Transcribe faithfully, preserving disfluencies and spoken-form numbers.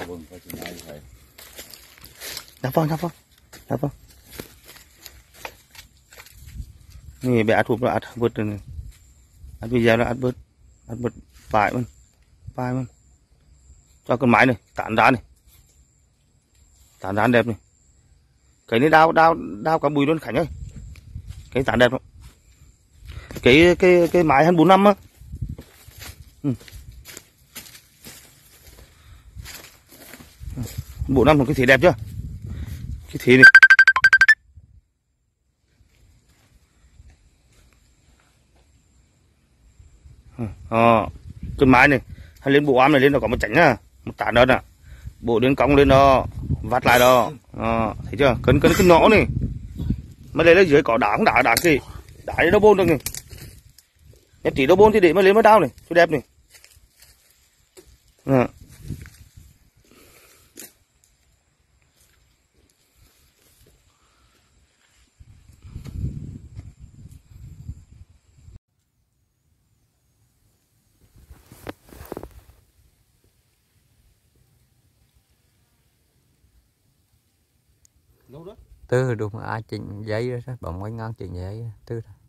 vâng phải chừng này phải đáp vâng đáp vâng đáp vângนี่แบบอัดทุบแล้วอัดเบิดเลยนี่อัดวิญญาณแล้วอัดเบิดอัดเบิดปลายมันปลายมันcho con máy này tản ra này tản ra đẹp này cái này đao đao đao cả bùi luôn Khánh ơi cái tản đẹp lắm cái cái cái máy hơn bốn năm á ừ. Bốn năm một cái thể đẹp chưa cái thể này ờ cân máy này hay lên bộ ám này lên nó có một chảnh à một tản đó nè bộ đến cong lên đó vắt lại đó à, thấy chưa cân cân cái nõ này mà lấy lên dưới có đá không đá đá gì đá đi đâu bôn được này nhất chỉ đâu bôn thì để mà lấy mới đau này cho đẹp này à. Từ đúng ai chỉnh giấy đó bấm cái ngang chỉnh giấy từ